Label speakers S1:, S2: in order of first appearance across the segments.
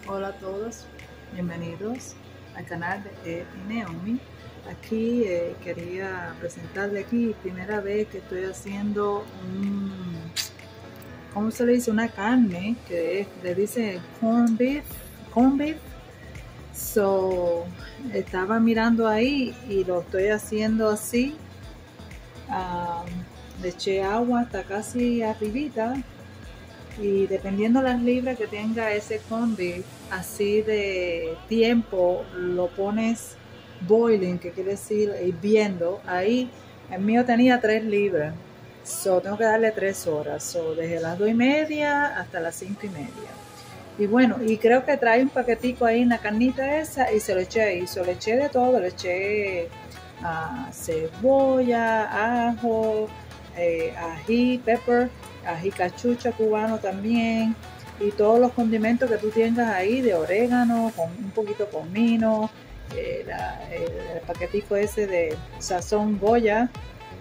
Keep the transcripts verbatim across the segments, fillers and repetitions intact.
S1: Hola a todos, bienvenidos al canal de Naomi. Aquí eh, quería presentarle aquí, primera vez que estoy haciendo un, ¿cómo se le dice? Una carne que es, le dice corn beef, corn beef. So, estaba mirando ahí y lo estoy haciendo así. Um, le eché agua hasta casi arribita. Y dependiendo las libras que tenga ese corn beef, así de tiempo lo pones boiling, que quiere decir hirviendo. Ahí el mío tenía tres libras, so tengo que darle tres horas, so desde las dos y media hasta las cinco y media. Y bueno, y creo que trae un paquetico ahí en la carnita esa y se lo eché ahí, se lo eché de todo, le eché uh, cebolla, ajo, eh, ají, pepper, ají cachucha cubano también, y todos los condimentos que tú tengas ahí de orégano, con un poquito de comino, eh, la, el, el paquetico ese de sazón Goya,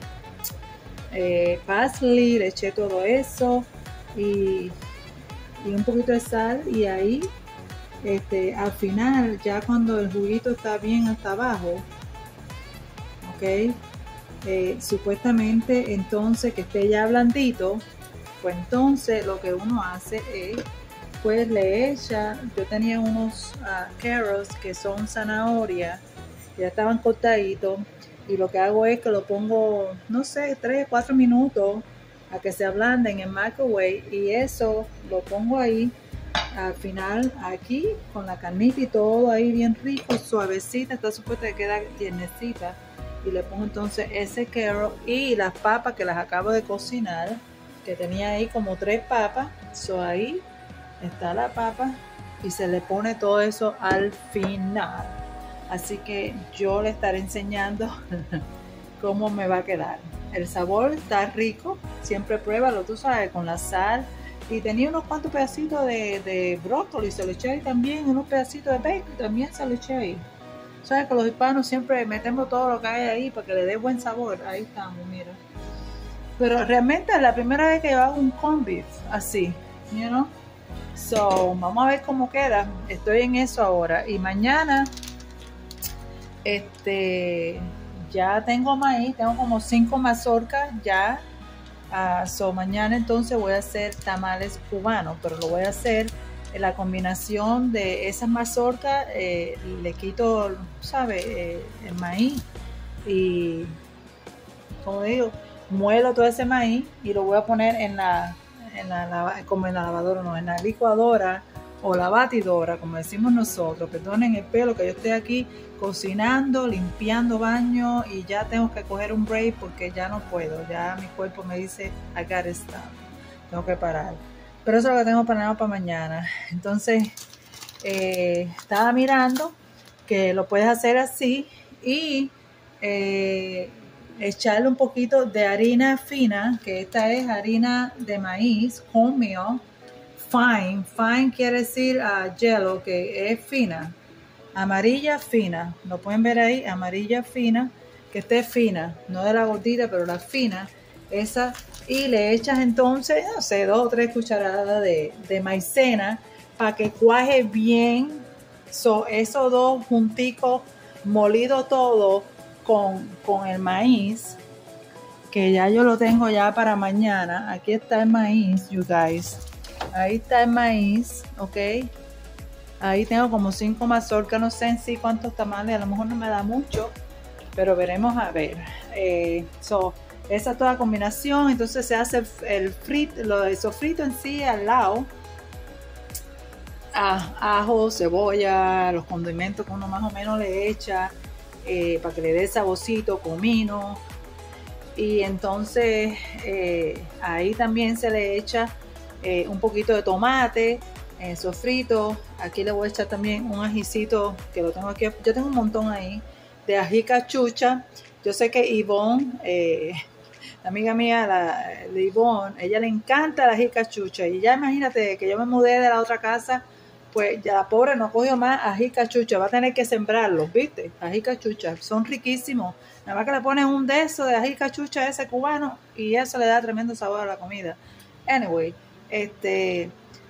S1: eh, parsley, le eché todo eso y, y un poquito de sal, y ahí este, al final, ya cuando el juguito está bien hasta abajo, ok, eh, supuestamente entonces que esté ya blandito, pues entonces lo que uno hace es, pues le echa, yo tenía unos uh, carrots que son zanahoria, ya estaban cortaditos, y lo que hago es que lo pongo, no sé, tres, cuatro minutos a que se ablande en el microwave, y eso lo pongo ahí al final aquí con la carnita y todo ahí bien rico, suavecita, está supuesta que queda tiernecita, y le pongo entonces ese carrot y las papas que las acabo de cocinar, que tenía ahí como tres papas, so ahí está la papa y se le pone todo eso al final. Así que yo le estaré enseñando cómo me va a quedar. El sabor está rico, siempre pruébalo, tú sabes, con la sal. Y tenía unos cuantos pedacitos de, de brócoli, se le eché ahí también, unos pedacitos de bacon también se le eché ahí. Sabes que los hispanos siempre metemos todo lo que hay ahí para que le dé buen sabor. Ahí estamos, mira. Pero realmente es la primera vez que yo hago un corn beef así, you know. So, vamos a ver cómo queda. Estoy en eso ahora. Y mañana, este, ya tengo maíz, tengo como cinco mazorcas ya. Uh, so mañana entonces voy a hacer tamales cubanos, pero lo voy a hacer en la combinación de esas mazorcas, eh, le quito, ¿sabe? Eh, el maíz y, como digo, muelo todo ese maíz y lo voy a poner en la, en la, como en la lavadora, no, en la licuadora o la batidora, como decimos nosotros. Perdonen el pelo que yo estoy aquí cocinando, limpiando baño, y ya tengo que coger un break porque ya no puedo, ya mi cuerpo me dice I gotta stop, tengo que parar. Pero eso es lo que tengo planeado para mañana. Entonces eh, estaba mirando que lo puedes hacer así y eh, echarle un poquito de harina fina, que esta es harina de maíz, wholemeal, fine, fine quiere decir uh, yellow, que es fina, amarilla fina, lo pueden ver ahí, amarilla fina, que esté fina, no de la gordita, pero la fina, esa, y le echas entonces, no sé, dos o tres cucharadas de, de maicena para que cuaje bien, so, esos dos junticos, molido todo con, con el maíz, que ya yo lo tengo ya para mañana. Aquí está el maíz, you guys. Ahí está el maíz, ok. Ahí tengo como cinco mazorcas, no sé en sí cuántos tamales, a lo mejor no me da mucho, pero veremos a ver. Eh, so, esa es toda combinación. Entonces se hace el frito, lo de sofrito en sí al lado. Ah, ajo, cebolla, los condimentos que uno más o menos le echa eh, para que le dé saborcito, comino. Y entonces eh, ahí también se le echa eh, un poquito de tomate en sofrito. Aquí le voy a echar también un ajicito que lo tengo aquí, yo tengo un montón ahí de ají cachucha. Yo sé que Ivonne, eh, la amiga mía, la, la Ivonne, ella le encanta el ají cachucha, y ya imagínate que yo me mudé de la otra casa, pues ya la pobre no cogió más ají cachucha, va a tener que sembrarlos, ¿viste? Ají cachucha, son riquísimos, nada más que le ponen un de esos de ají cachucha ese cubano y eso le da tremendo sabor a la comida. Anyway, este...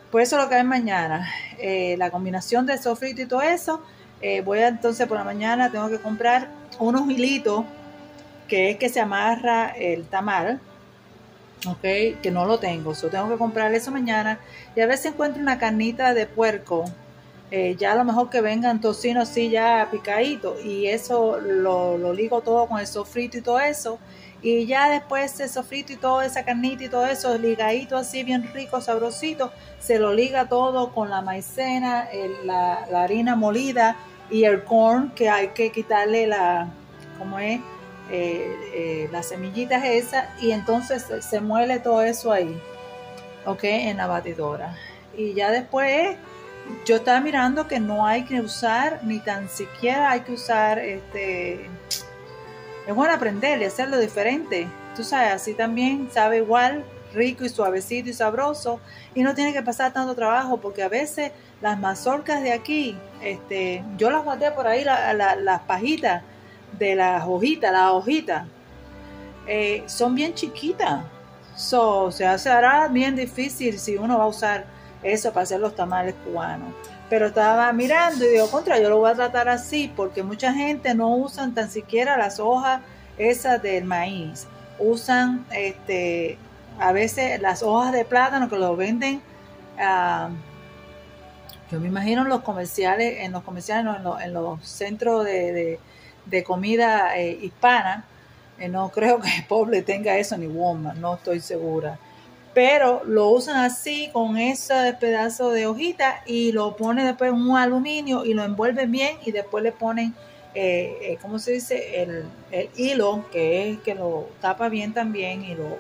S1: Pues eso es lo que hay mañana. Eh, la combinación de sofrito y todo eso. Eh, voy a entonces por la mañana tengo que comprar unos hilitos que es que se amarra el tamal. Ok, que no lo tengo, so tengo que comprar eso mañana. Y a ver si encuentro una carnita de puerco. Eh, ya a lo mejor que vengan tocino así ya picadito. Y eso lo, lo ligo todo con el sofrito y todo eso. Y ya después el sofrito y toda esa carnita y todo eso, ligadito así bien rico, sabrosito, se lo liga todo con la maicena, el, la, la harina molida y el corn, que hay que quitarle la, ¿cómo es? Eh, eh, las semillitas esas, y entonces se, se muele todo eso ahí, ok, en la batidora. Y ya después yo estaba mirando que no hay que usar, ni tan siquiera hay que usar este... Es bueno aprender y hacerlo diferente. Tú sabes, así también sabe igual, rico y suavecito y sabroso. Y no tiene que pasar tanto trabajo porque a veces las mazorcas de aquí, este, yo las guardé por ahí, la, la, las pajitas de las hojitas, las hojitas, eh, son bien chiquitas. So, se hace ahora bien difícil si uno va a usar eso para hacer los tamales cubanos. Pero estaba mirando y digo, contra, yo lo voy a tratar así, porque mucha gente no usan tan siquiera las hojas esas del maíz. Usan este, a veces las hojas de plátano que lo venden, uh, yo me imagino en los comerciales, en los comerciales, no, en, los, en los centros de, de, de comida eh, hispana. Eh, no creo que Poble tenga eso ni Walmart, no estoy segura. Pero lo usan así con ese pedazo de hojita y lo ponen después en un aluminio y lo envuelven bien y después le ponen, eh, eh, ¿cómo se dice? El, el hilo, que es que lo tapa bien también y lo...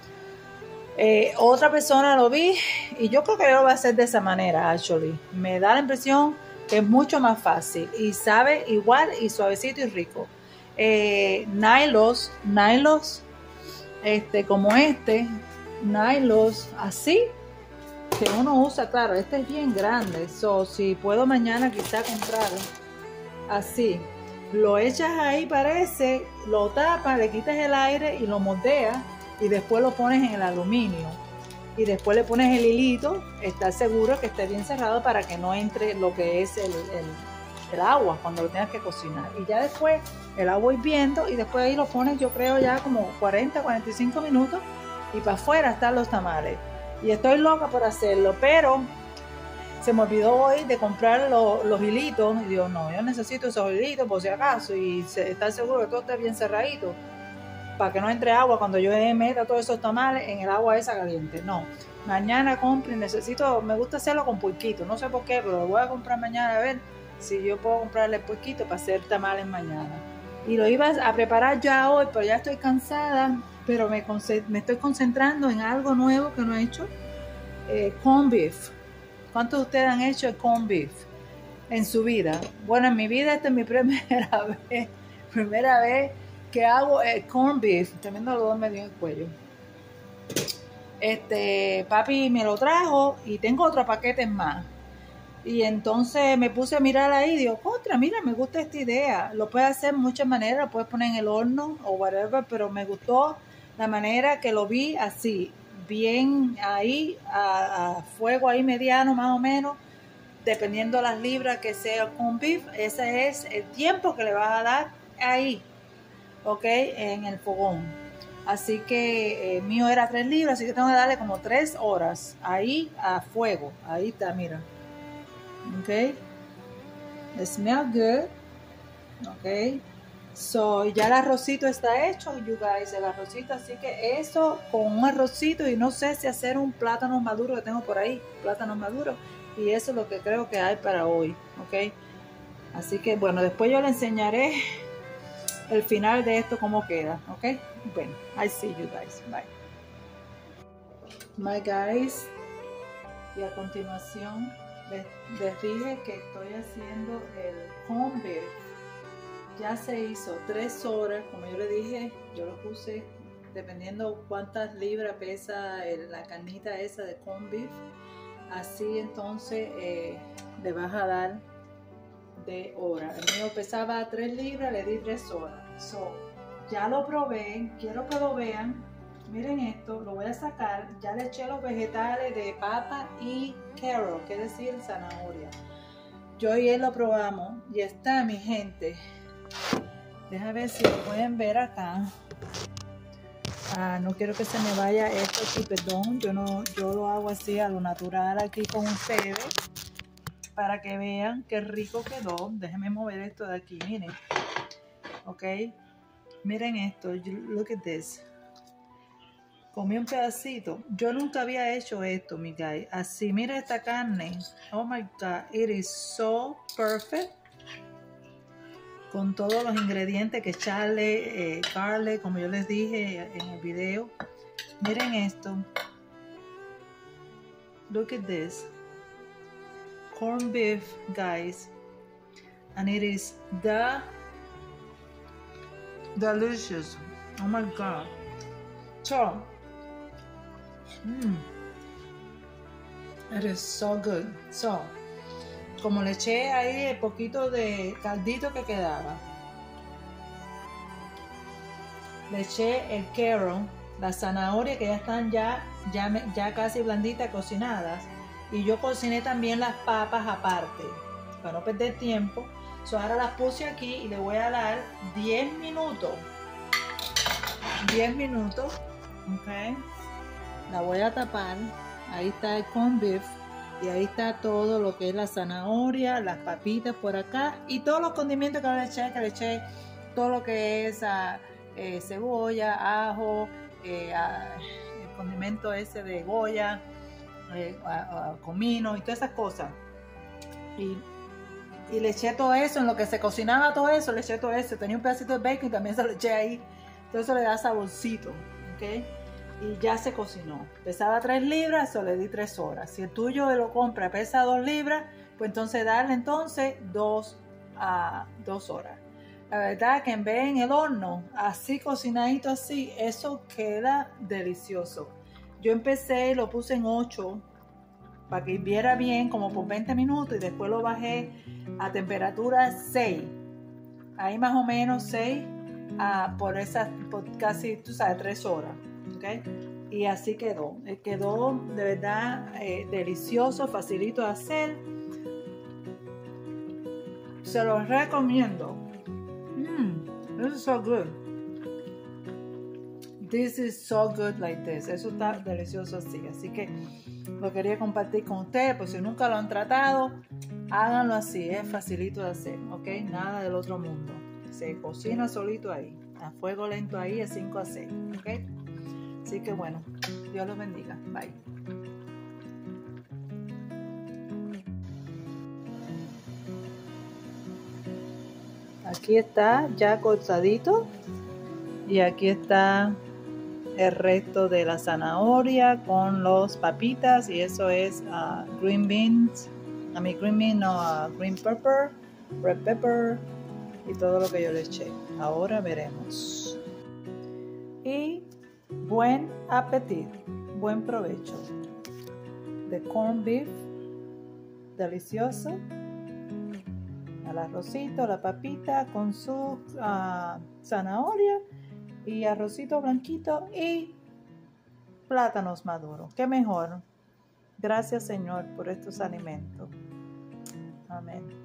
S1: Eh, otra persona lo vi y yo creo que yo lo voy a hacer de esa manera, actually. Me da la impresión que es mucho más fácil y sabe igual y suavecito y rico. Eh, nylos, nylos, este, como este, nylos así que uno usa, claro, este es bien grande, so si puedo mañana quizá comprar así, lo echas ahí, parece, lo tapas, le quitas el aire y lo moldeas y después lo pones en el aluminio y después le pones el hilito, estás seguro que esté bien cerrado para que no entre lo que es el, el, el agua cuando lo tengas que cocinar. Y ya después el agua hirviendo y después ahí lo pones, yo creo ya como cuarenta, cuarenta y cinco minutos y para afuera están los tamales. Y estoy loca por hacerlo, pero se me olvidó hoy de comprar lo, los hilitos y digo, no, yo necesito esos hilitos por si acaso y se, estar seguro que todo esté bien cerradito para que no entre agua cuando yo meta todos esos tamales en el agua esa caliente. No, mañana compro y necesito, me gusta hacerlo con puerquito, no sé por qué, pero lo voy a comprar mañana a ver si yo puedo comprarle puerquito para hacer tamales mañana. Y lo iba a preparar ya hoy, pero ya estoy cansada, pero me, me estoy concentrando en algo nuevo que no he hecho, eh, corned beef. ¿Cuántos de ustedes han hecho el corned beef en su vida? Bueno, en mi vida esta es mi primera vez, primera vez que hago el corned beef, teniendo los dos medio en el cuello. Este, papi me lo trajo y tengo otro paquete más. Y entonces me puse a mirar ahí y digo, contra, mira, me gusta esta idea. Lo puedes hacer de muchas maneras, lo puedes poner en el horno o whatever, pero me gustó la manera que lo vi así, bien ahí, a, a fuego ahí mediano más o menos, dependiendo de las libras que sea con beef, ese es el tiempo que le vas a dar ahí, ok, en el fogón. Así que eh, mío era tres libras, así que tengo que darle como tres horas ahí a fuego. Ahí está, mira. Ok, it smells good. Ok, so ya el arrocito está hecho, you guys, el arrocito, así que eso con un arrocito y no sé si hacer un plátano maduro que tengo por ahí, plátano maduro, y eso es lo que creo que hay para hoy. Ok, así que bueno, después yo le enseñaré el final de esto cómo queda. Ok, bueno, I see you guys, bye. My guys, y a continuación Les, les dije que estoy haciendo el corned beef. Ya se hizo tres horas, como yo le dije, yo lo puse dependiendo cuántas libras pesa el, la carnita esa de corned beef. Así entonces eh, le vas a dar de hora. El mío pesaba tres libras, le di tres horas. So, ya lo probé, quiero que lo vean. Miren esto, lo voy a sacar. Ya le eché los vegetales de papa y carrot, quiere decir zanahoria. Yo y él lo probamos y está, mi gente. Déjame ver si lo pueden ver acá. Ah, no quiero que se me vaya esto aquí, perdón. Yo, no, yo lo hago así a lo natural aquí con ustedes. Para que vean qué rico quedó. Déjenme mover esto de aquí, miren. Ok. Miren esto. Look at this. Comí un pedacito. Yo nunca había hecho esto, mi guy. Así, mira esta carne. Oh my God. It is so perfect. Con todos los ingredientes que echarle, eh, garlic, como yo les dije en el video. Miren esto. Look at this. Corned beef, guys. And it is the delicious. Oh my God. So, mm, it is so good. So, como le eché ahí el poquito de caldito que quedaba, le eché el carrot, la zanahoria que ya están ya, ya, ya casi blanditas, cocinadas, y yo cociné también las papas aparte, para no perder tiempo. So, ahora las puse aquí y le voy a dar diez minutos. diez minutos. Ok, la voy a tapar. Ahí está el corned beef y ahí está todo lo que es la zanahoria, las papitas por acá y todos los condimentos que le eché, que le eché todo lo que es uh, eh, cebolla, ajo, eh, uh, el condimento ese de Goya, eh, uh, uh, comino y todas esas cosas. Y, y le eché todo eso, en lo que se cocinaba todo eso, le eché todo eso. Tenía un pedacito de bacon y también se lo eché ahí. Todo eso le da saborcito. ¿Okay? Y ya se cocinó. Pesaba tres libras, eso le di tres horas. Si el tuyo lo compra pesa dos libras, pues entonces darle entonces dos a dos horas. La verdad que en vez en el horno, así cocinadito así, eso queda delicioso. Yo empecé, lo puse en ocho para que hirviera bien, como por veinte minutos, y después lo bajé a temperatura seis. Ahí más o menos seis. Uh, por esas, por casi, tú sabes, tres horas, ¿ok? Y así quedó, eh, quedó de verdad eh, delicioso, facilito de hacer, se los recomiendo. Mm, this is so good, this is so good like this, eso está delicioso así, así que lo quería compartir con ustedes, pues si nunca lo han tratado, háganlo así, es facilito de hacer, ¿ok? Nada del otro mundo. Se cocina solito ahí, a fuego lento ahí, a cinco a seis, ¿ok? Así que bueno, Dios los bendiga. Bye. Aquí está ya cortadito y aquí está el resto de la zanahoria con los papitas y eso es uh, green beans, a mi green bean, no, uh, green pepper, red pepper, y todo lo que yo le eché. Ahora veremos. Y buen apetito, buen provecho. De corned beef, delicioso. El arrocito, la papita con su uh, zanahoria y arrocito blanquito y plátanos maduros. Qué mejor. Gracias, Señor, por estos alimentos. Amén.